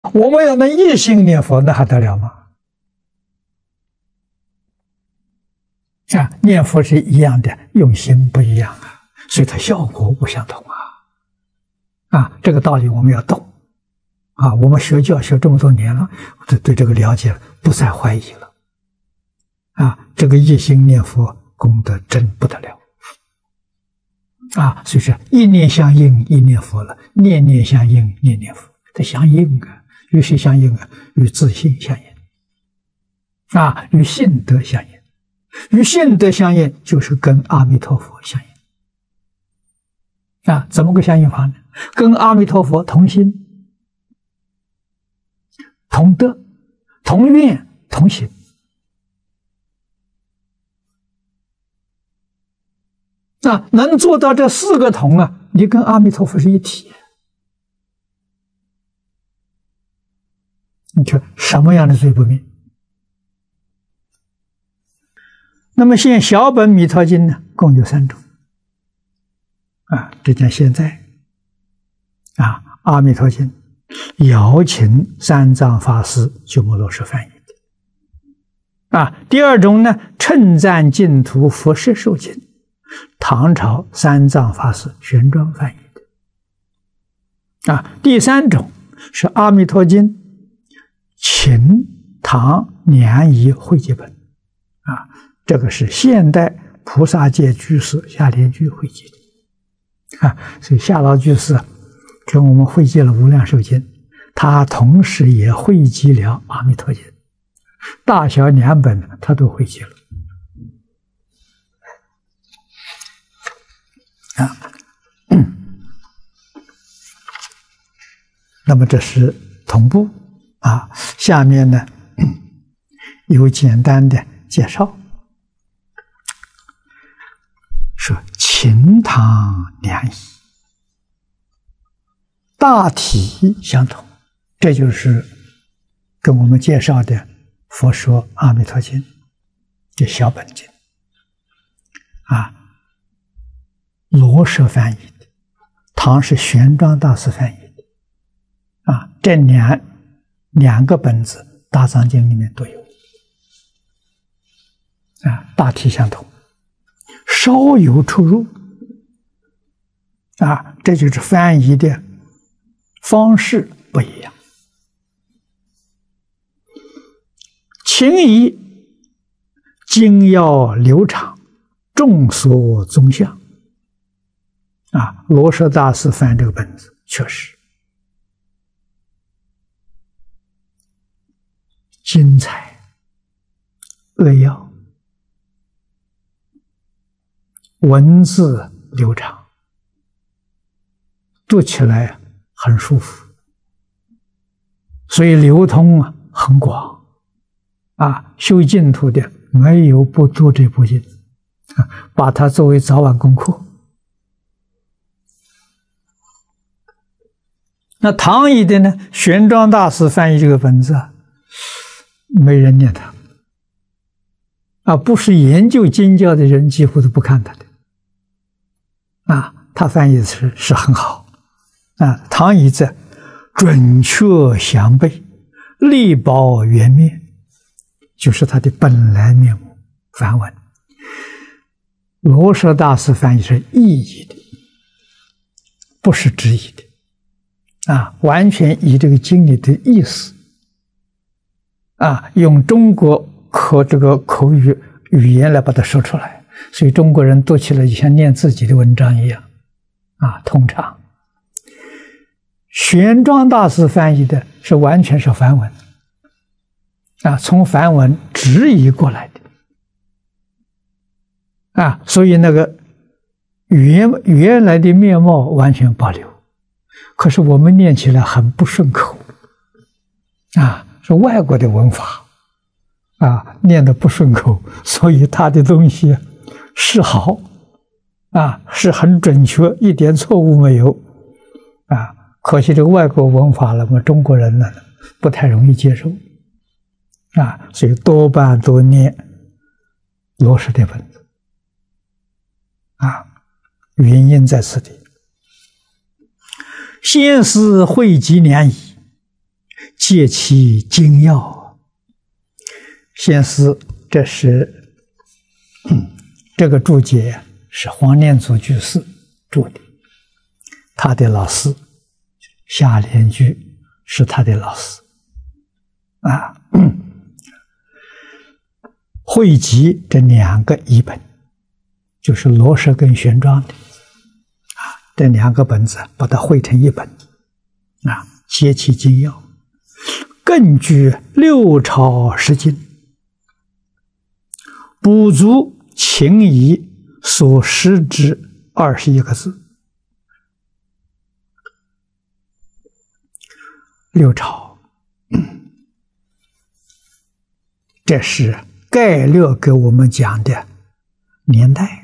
我们要能一心念佛，那还得了吗？念佛是一样的，用心不一样啊，所以它效果不相同啊。这个道理我们要懂啊。我们学教学这么多年了，对这个了解了，不再怀疑了啊。这个一心念佛功德真不得了啊。所以说一念相应一念佛了，念念相应念念佛，它相应啊。与谁相应啊？与自信相应啊，与性德相应。与性德相应，就是跟阿弥陀佛相应啊。怎么个相应法呢？跟阿弥陀佛同心、同德、同愿、同行啊。能做到这4个同啊，你跟阿弥陀佛是一体。你说什么样的罪不灭？那么现小本弥陀经呢，共有3种啊。这讲现在啊，阿弥陀经邀请三藏法师鸠摩罗什翻译的啊。第2种呢，称赞净土佛摄受经，唐朝三藏法师玄奘翻译的啊。第3种是阿弥陀经秦唐两仪汇集本啊。这个是现代菩萨戒居士夏莲居汇集的啊。所以夏老居士跟我们汇集了《无量寿经》，他同时也汇集了《阿弥陀经》，大小2本他都汇集了啊。那么这是同步啊。下面呢有简单的介绍，说秦唐两仪大体相同，这就是跟我们介绍的《佛说阿弥陀经》这小本经啊，罗什翻译的，唐是玄奘大师翻译的啊。这两个本子《大藏经》里面都有啊，大体相同，稍有出入啊，这就是翻译的方式不一样。秦仪精要流畅，众所宗相啊。罗什大师翻这个本子确实精彩扼要，文字流畅，读起来很舒服，所以流通很广啊。修净土的没有不读这部经啊，把它作为早晚功课。那唐译的呢，玄奘大师翻译这个本子没人念它啊，不是研究经教的人几乎都不看它的啊。他翻译的是很好啊。唐译者准确详备，力保原面，就是它的本来面目梵文。罗什大师翻译是意译的，不是直译的啊，完全以这个经里的意思啊，用中国口语言来把它说出来，所以中国人读起来就像念自己的文章一样啊，通畅。玄奘大师翻译的是完全是梵文啊，从梵文直译过来的啊，所以那个原来的面貌完全保留，可是我们念起来很不顺口啊，是外国的文法啊，念得不顺口，所以他的东西是好啊，是很准确，一点错误没有啊。可惜这个外国文法了，我们中国人呢不太容易接受啊，所以多半都念罗什的本子啊，原因在此地。先是汇集两仪， 借其精要。先师，这是这个注解是黄念祖居士注的，他的老师夏莲居是他的老师啊。汇集这2个译本，就是罗什跟玄奘的啊，这2个本子把它汇成一本啊，皆其精要，更具六朝十经，补足秦仪所失之21个字。六朝，这是概略给我们讲的年代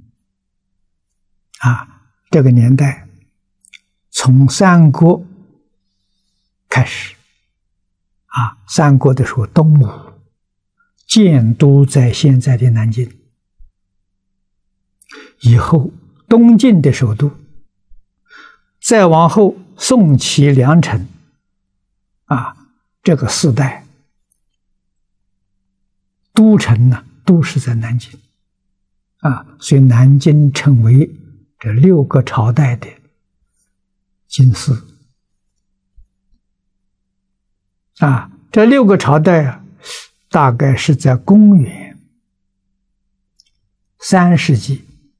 啊，这个年代从三国开始啊，三国的时候东吴建都在现在的南京，以后东晋的首都，再往后宋齐梁陈啊，这个4代都城呢，都是在南京啊，所以南京成为这6个朝代的京师啊。这6个朝代啊，大概是在公元3世纪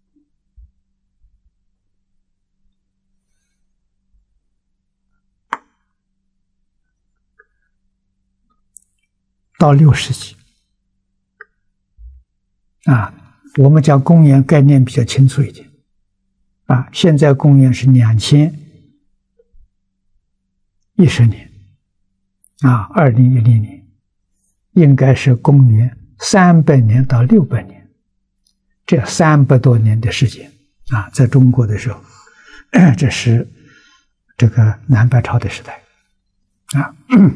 到6世纪啊，我们讲公元概念比较清楚一点啊。现在公元是2010年啊，2010年应该是公元300年到600年，这300多年的时间啊，在中国的时候，这是这个南北朝的时代啊。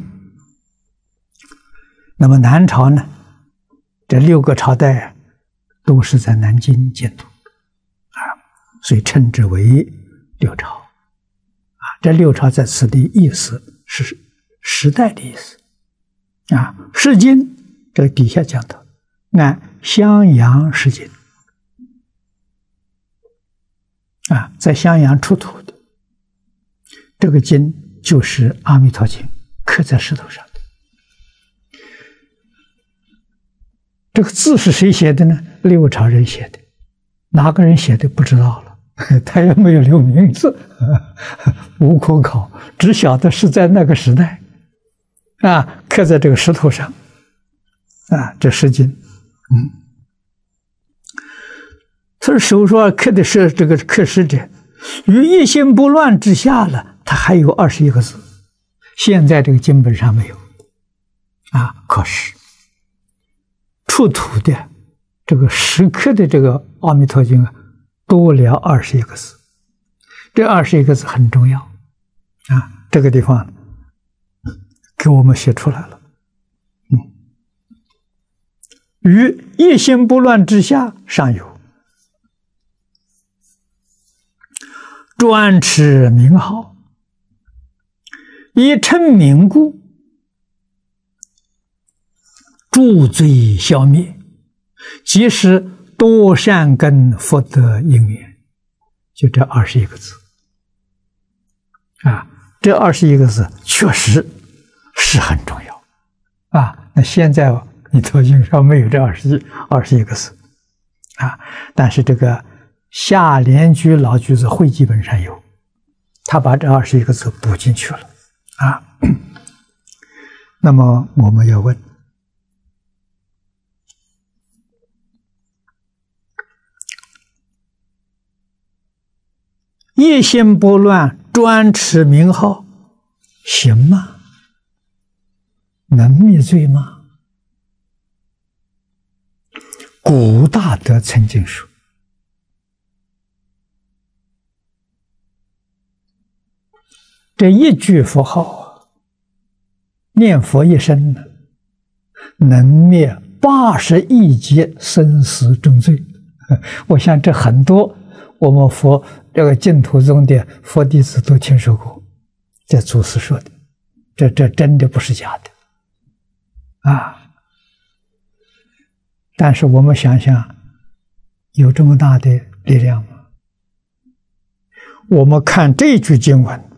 那么南朝呢，这6个朝代都是在南京建都啊，所以称之为六朝啊。这六朝在此的意思是时代的意思啊。释经这个底下讲的，按襄阳释经啊，在襄阳出土的这个经就是《阿弥陀经》，刻在石头上的。这个字是谁写的呢？六朝人写的，哪个人写的不知道了，他也没有留名字，无可考，只晓得是在那个时代啊，刻在这个石头上啊，这释经，他手上刻的是这个刻石者，于一心不乱之下了，他还有21个字，现在这个经本上没有啊，可是出土的这个石刻的这个《阿弥陀经》啊，多了21个字，这21个字很重要啊，这个地方给我们写出来了。于一心不乱之下，尚有专持名号，以称名故，诸罪消灭，即是多善根福德因缘。就这21个字啊，这21个字确实是很重要啊。那现在弥陀经上没有这21个字啊，但是这个夏莲居老居士汇集本上有，他把这21个字补进去了啊。那么我们要问，一心不乱，专持名号，行吗？能灭罪吗？古大德曾经说，这一句佛号念佛一生呢，能灭80亿劫生死重罪。我想这很多我们这个净土宗的佛弟子都听说过，这祖师说的， 这真的不是假的啊！但是我们想想，有这么大的力量吗？我们看这句经文，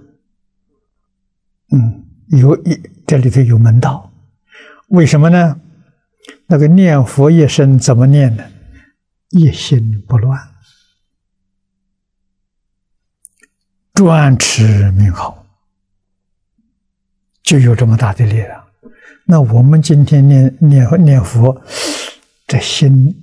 这里头有门道。为什么呢？那个念佛一生怎么念呢？一心不乱，专持名号，就有这么大的力量。那我们今天念佛，这心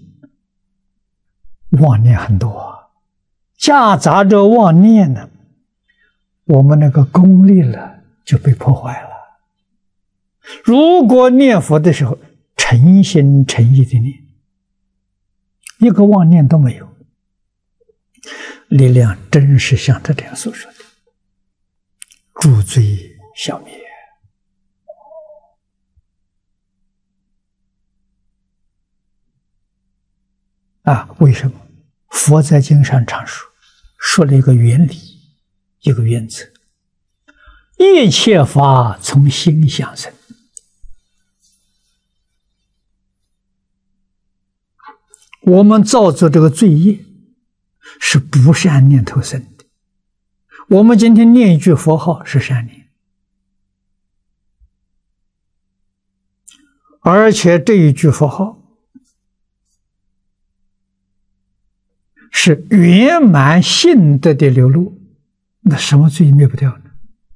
妄念很多，夹杂着妄念呢，我们那个功力了就被破坏了。如果念佛的时候诚心诚意的念，一个妄念都没有，力量真是像这样所说的，诸罪消灭。为什么？佛在经上常说了一个原理，一个原则：一切法从心想生。我们造作这个罪业是不善念头生的。我们今天念一句佛号是善念，而且这一句佛号是圆满性德的流露，那什么罪灭不掉呢？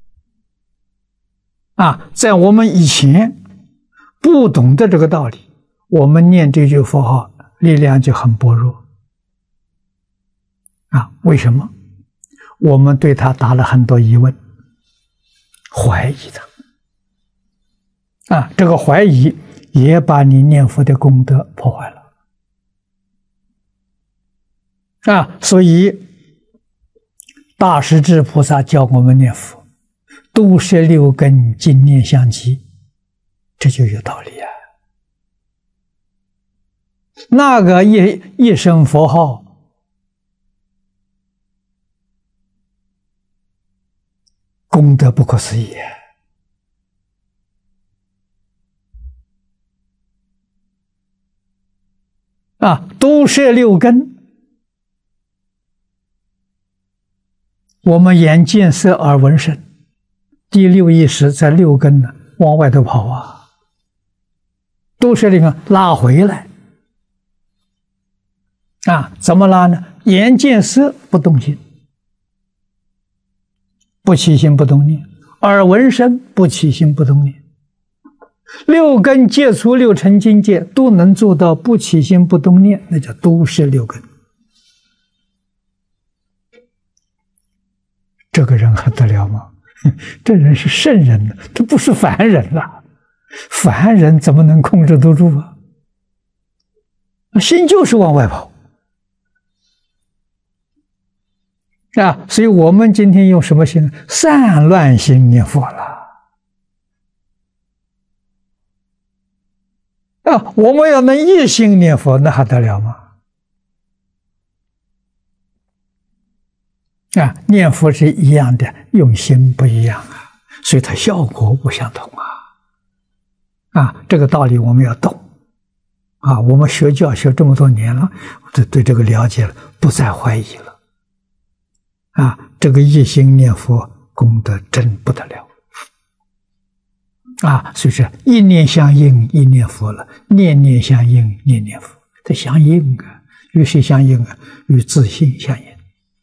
在我们以前不懂得这个道理，我们念这句佛号力量就很薄弱。为什么？我们对他打了很多疑问，怀疑他。这个怀疑也把你念佛的功德破坏了。所以大势至菩萨教我们念佛，都摄六根，净念相继，这就有道理啊。那个一声佛号，功德不可思议都摄六根。我们眼见色耳闻声，第六意识在六根呢，往外头跑都是拉回来怎么拉呢？眼见色不动心，不起心不动念；耳闻声不起心不动念。六根接触六尘境界都能做到不起心不动念，那叫都摄六根。这个人还得了吗？这人是圣人呢，这不是凡人了。凡人怎么能控制得住心就是往外跑所以我们今天用什么心？散乱心念佛了我们要能一心念佛，那还得了吗？念佛是一样的，用心不一样所以它效果不相同这个道理我们要懂我们学教学这么多年了，对这个了解了，不再怀疑了这个一心念佛功德真不得了所以说一念相应一念佛了，念念相应念念佛，它相应与谁相应与自性相应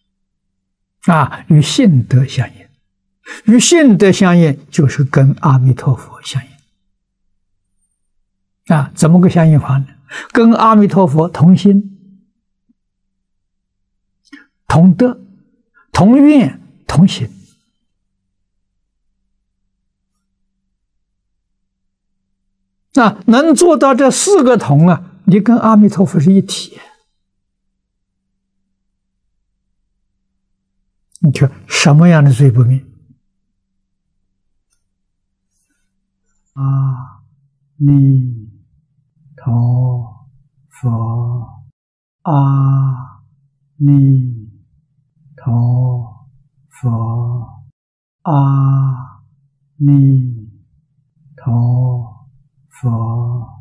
与性德相应，与性德相应就是跟阿弥陀佛相应怎么个相应法呢？跟阿弥陀佛同心、同德、同愿、同行能做到这四个同你跟阿弥陀佛是一体。你看什么样的罪不灭？阿弥陀佛，阿弥陀佛，阿弥陀佛。